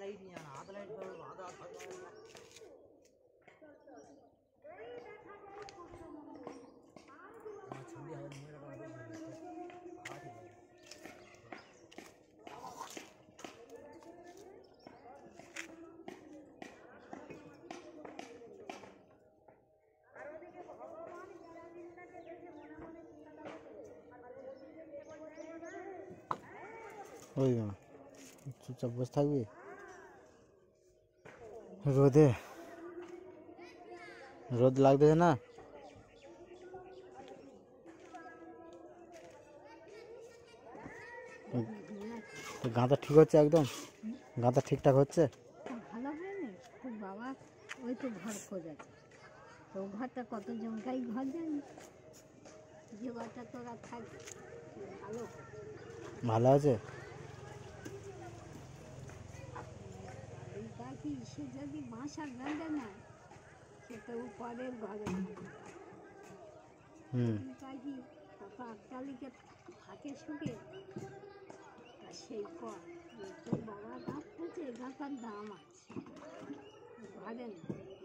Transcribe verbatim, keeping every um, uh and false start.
ওই চুপচাপ বসে থাকবি রোদে, রোদ লাগতেছে না? তো গাঁদা ঠিক হচ্ছে, একদম গাঁদা ঠিকঠাক হচ্ছে? ভালো হয়নি তো বাবা, ওই তো ঘর খোঁজাছে, তো ঘরটা কত জমকাই ঘর জানি, যে ঘরটা তোরা থাকবে ভালো ভালো আছে। কি সে যদি বাসার বেঁধে নেয় সে তো পরের ঘরে পাখি কত আটকালিকে থাকে শুকে, সেই কর তোর বাবা গাছ থেকে গাছার দাম আছে ঘরে না।